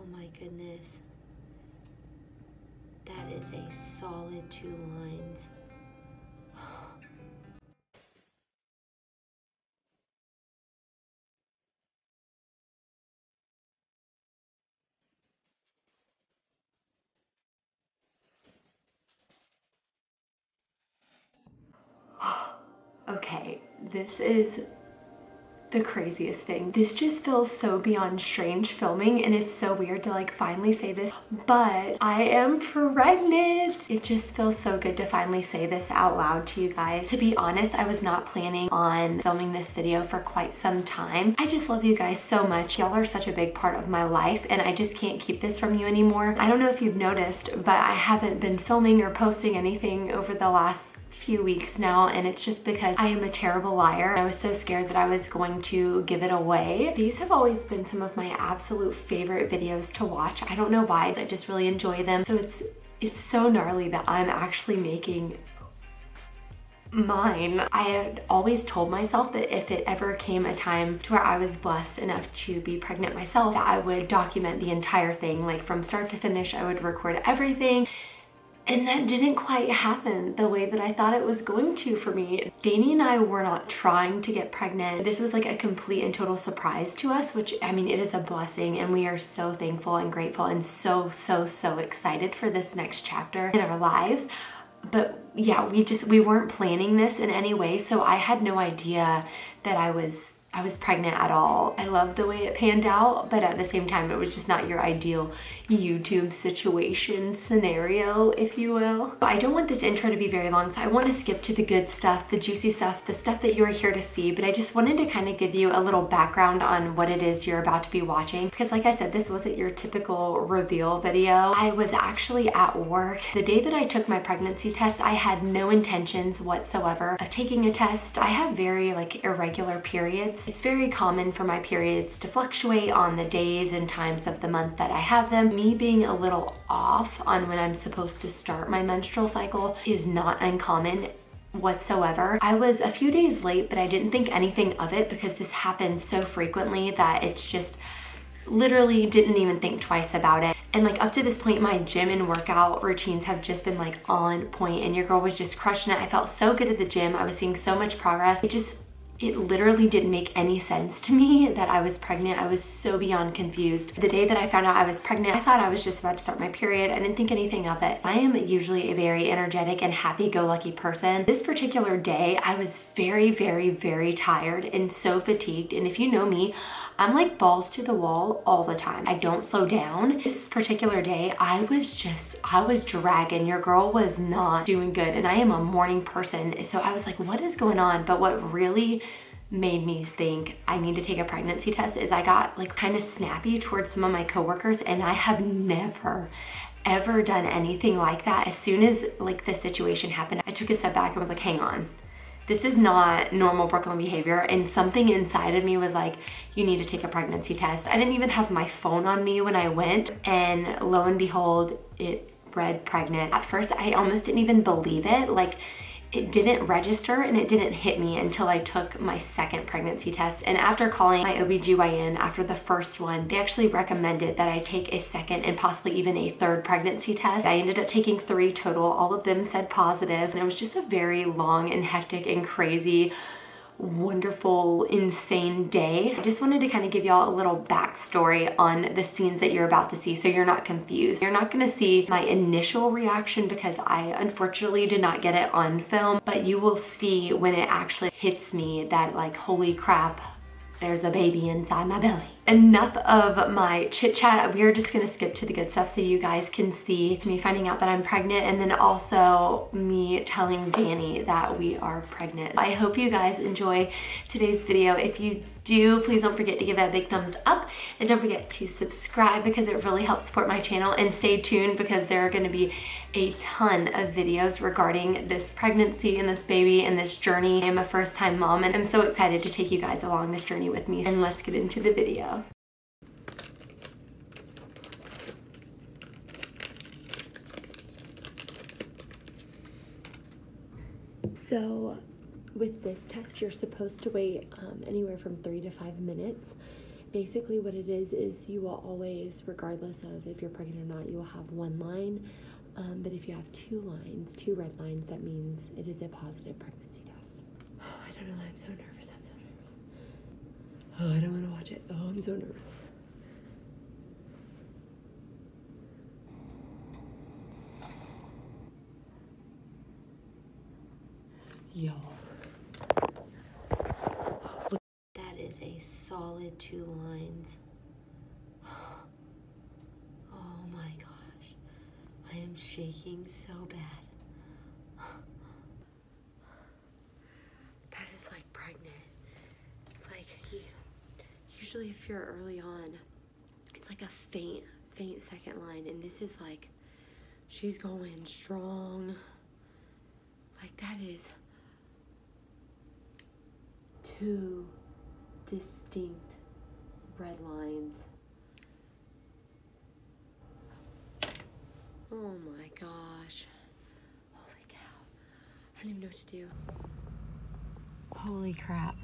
my goodness. That is a solid 2 lines. Okay, this is the craziest thing. This just feels so beyond strange filming, and it's so weird to like finally say this, but I am pregnant. It just feels so good to finally say this out loud to you guys. To be honest, I was not planning on filming this video for quite some time. I just love you guys so much. Y'all are such a big part of my life, and I just can't keep this from you anymore. I don't know if you've noticed, but I haven't been filming or posting anything over the last few weeks now, and it's just because I am a terrible liar. I was so scared that I was going to give it away. These have always been some of my absolute favorite videos to watch. I don't know why, I just really enjoy them. So it's so gnarly that I'm actually making mine. I had always told myself that if it ever came a time to where I was blessed enough to be pregnant myself, that I would document the entire thing, like from start to finish. I would record everything. And that didn't quite happen the way that I thought it was going to for me. Danny and I were not trying to get pregnant. This was like a complete and total surprise to us, which, I mean, it is a blessing, and we are so thankful and grateful and so excited for this next chapter in our lives. But yeah, we weren't planning this in any way, so I had no idea that I was pregnant at all. I love the way it panned out, but at the same time, it was just not your ideal YouTube situation scenario, if you will. I don't want this intro to be very long, so I want to skip to the good stuff, the juicy stuff, the stuff that you're here to see, but I just wanted to kind of give you a little background on what it is you're about to be watching, because like I said, this wasn't your typical reveal video. I was actually at work. The day that I took my pregnancy test, I had no intentions whatsoever of taking a test. I have very like irregular periods. It's very common for my periods to fluctuate on the days and times of the month that I have them. Me being a little off on when I'm supposed to start my menstrual cycle is not uncommon whatsoever. I was a few days late, but I didn't think anything of it because this happens so frequently that it's just literally didn't even think twice about it. And like up to this point, my gym and workout routines have just been like on point, and your girl was just crushing it. I felt so good at the gym. I was seeing so much progress. It literally didn't make any sense to me that I was pregnant. I was so beyond confused. The day that I found out I was pregnant, I thought I was just about to start my period. I didn't think anything of it. I am usually a very energetic and happy-go-lucky person. This particular day, I was very tired and so fatigued. And if you know me, I'm like balls to the wall all the time. I don't slow down. This particular day, I was dragging. Your girl was not doing good, and I am a morning person. So I was like, what is going on? But what really made me think I need to take a pregnancy test is I got like kind of snappy towards some of my coworkers, and I have never ever done anything like that. As soon as like the situation happened, I took a step back and was like, hang on. This is not normal Brooklyn behavior, and something inside of me was like, you need to take a pregnancy test. I didn't even have my phone on me when I went, and lo and behold, it read pregnant. At first, I almost didn't even believe it. Like, it didn't register and it didn't hit me until I took my second pregnancy test. And after calling my OBGYN after the first one, they actually recommended that I take a second and possibly even a third pregnancy test. I ended up taking 3 total. All of them said positive, and it was just a very long and hectic and crazy, wonderful, insane day. I just wanted to kind of give y'all a little backstory on the scenes that you're about to see so you're not confused. You're not gonna see my initial reaction because I unfortunately did not get it on film, but you will see when it actually hits me that like, holy crap, there's a baby inside my belly. Enough of my chit chat. We are just gonna skip to the good stuff so you guys can see me finding out that I'm pregnant, and then also me telling Danny that we are pregnant. I hope you guys enjoy today's video. If you do, please don't forget to give it a big thumbs up, and don't forget to subscribe because it really helps support my channel, and stay tuned because there are gonna be a ton of videos regarding this pregnancy and this baby and this journey. I'm a first-time mom, and I'm so excited to take you guys along this journey with me, and let's get into the video. So with this test, you're supposed to wait anywhere from 3 to 5 minutes. Basically what it is you will always, regardless of if you're pregnant or not, you will have one line. But if you have two lines, two red lines, that means it is a positive pregnancy test. Oh, I don't know why I'm so nervous. I'm so nervous. Oh, I don't want to watch it. Oh, I'm so nervous. Y'all. Look, that is a solid 2 lines. Oh my gosh. I am shaking so bad. That is like pregnant. Like, usually if you're early on, it's like a faint second line, and this is like, she's going strong. Like, that is 2 distinct red lines. Oh my gosh. Holy cow. I don't even know what to do. Holy crap.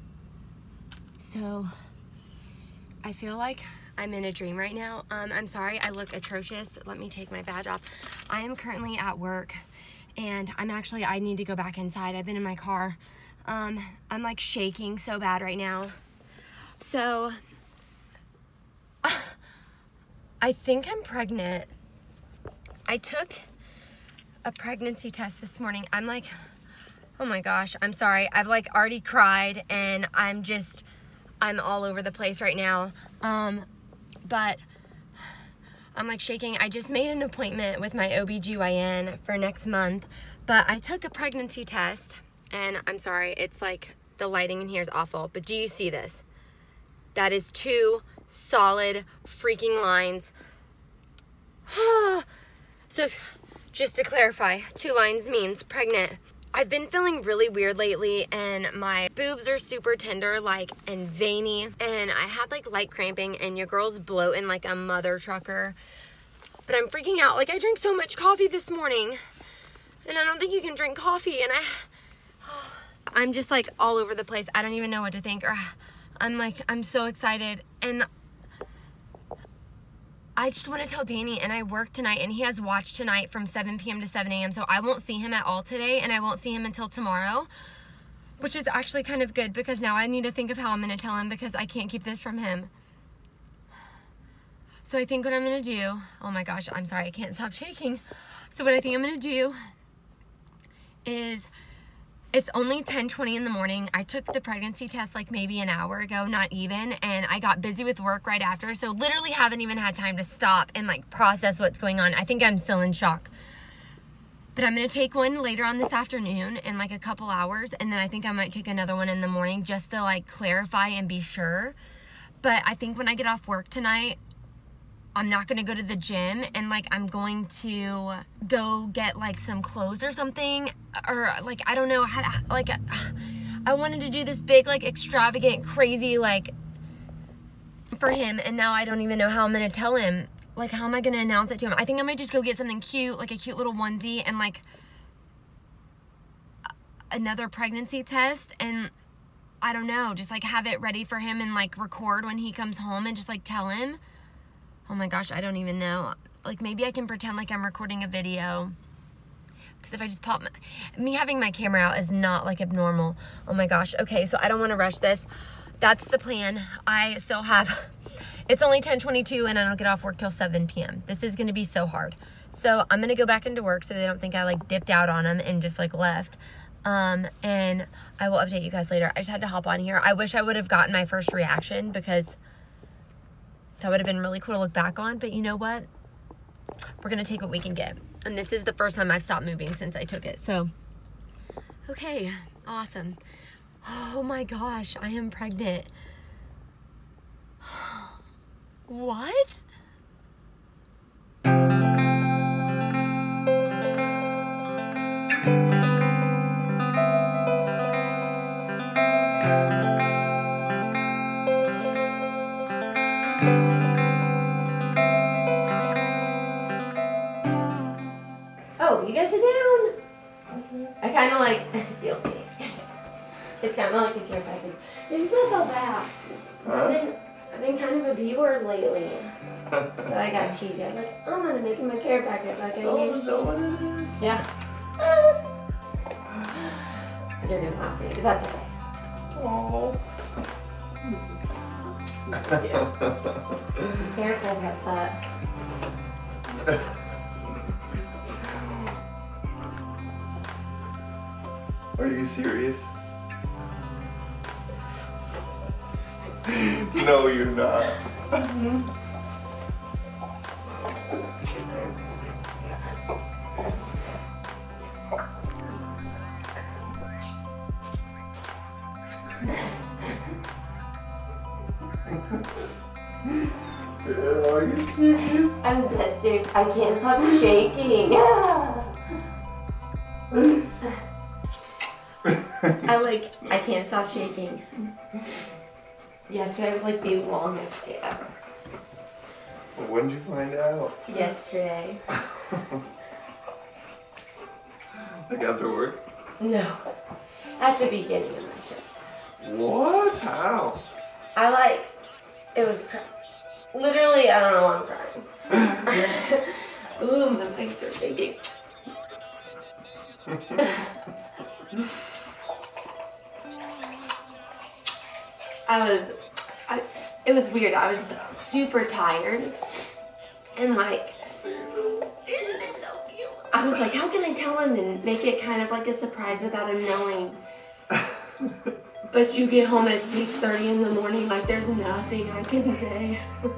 So, I feel like I'm in a dream right now. I'm sorry, I look atrocious. Let me take my badge off. I am currently at work, and I need to go back inside. I've been in my car. I'm like shaking so bad right now. So, I think I'm pregnant. I took a pregnancy test this morning. I'm like, oh my gosh, I'm sorry. I've like already cried, and I'm all over the place right now. But I'm like shaking. I just made an appointment with my OBGYN for next month, but I took a pregnancy test, and I'm sorry, it's like the lighting in here is awful, but do you see this? That is 2 solid freaking lines. So just to clarify, 2 lines means pregnant. I've been feeling really weird lately, and my boobs are super tender, like, and veiny, and I had like light cramping, and your girl's bloating like a mother trucker. But I'm freaking out. Like, I drank so much coffee this morning, and I don't think you can drink coffee, and I'm just like all over the place. I don't even know what to think, or I'm so excited, and I just want to tell Danny, and I work tonight, and he has watch tonight from 7 p.m. to 7 a.m., so I won't see him at all today, and I won't see him until tomorrow, which is actually kind of good, because now I need to think of how I'm going to tell him, because I can't keep this from him. So I think what I'm going to do, oh my gosh, I'm sorry, I can't stop shaking. So what I think I'm going to do is, it's only 10:20 in the morning. I took the pregnancy test like maybe an hour ago, not even, and I got busy with work right after, so literally haven't even had time to stop and like process what's going on. I think I'm still in shock. But I'm gonna take one later on this afternoon in like a couple hours, and then I think I might take another one in the morning just to like clarify and be sure. But I think when I get off work tonight, I'm not gonna go to the gym, and like I'm going to go get like some clothes or something, or like I don't know how to, like I wanted to do this big like extravagant crazy like for him, and now I don't even know how I'm gonna tell him. Like, how am I gonna announce it to him? I think I might just go get something cute, like a cute little onesie, and like another pregnancy test, and I don't know, just like have it ready for him and like record when he comes home and just like tell him. Oh my gosh, I don't even know. Like, maybe I can pretend like I'm recording a video. Because if I just pop me having my camera out is not like abnormal. Oh my gosh. Okay, so I don't want to rush this. That's the plan. I still have, it's only 10:22 and I don't get off work till 7 p.m. This is going to be so hard. So I'm going to go back into work so they don't think I like dipped out on them and just like left. And I will update you guys later. I just had to hop on here. I wish I would have gotten my first reaction, because that would have been really cool to look back on, but you know what? We're gonna take what we can get. And this is the first time I've stopped moving since I took it, so. Okay, awesome. Oh my gosh, I am pregnant. What? Oh, you guys are down. I kind of like feel me. It's kind of like a care package. It smells so bad. I've been kind of a B word lately. So I got cheesy. I was like, I'm gonna make him a care packet like I Oh, used is that what it is? Yeah. You're gonna laugh at me, but that's okay. Oh. Careful with that. Are you serious? No, you're not. Are you serious? I'm dead serious. I can't stop shaking. I can't stop shaking. Yesterday was like the longest day ever. When did you find out? Yesterday. Like after work? No. At the beginning of my shift. What? How? It was literally, I don't know why I'm crying. Ooh, my legs are shaking. It was weird. I was super tired and like, isn't it so cute? I was like, how can I tell him and make it kind of like a surprise without him knowing? But you get home at 6:30 in the morning, like there's nothing I can say.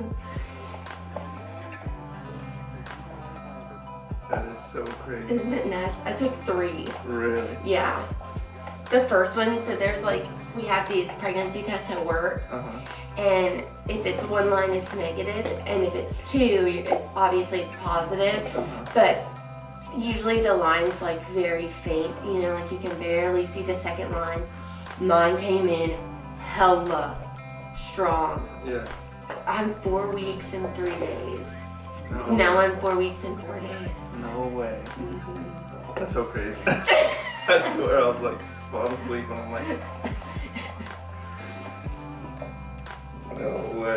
That is so crazy. Isn't it nuts? I took 3. Really? Yeah. The first one, so there's like, we have these pregnancy tests at work. And if it's 1 line, it's negative. And if it's 2, obviously it's positive. But usually the line's like very faint, you know, like you can barely see the second line. Mine came in hella strong. Yeah. I'm 4 weeks and 3 days. No. Now I'm 4 weeks and 4 days. No way. That's so crazy. I swear I was like falling asleep and I'm like, no way.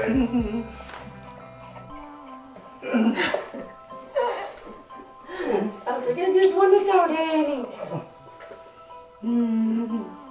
I was like, I just want to tell Danny.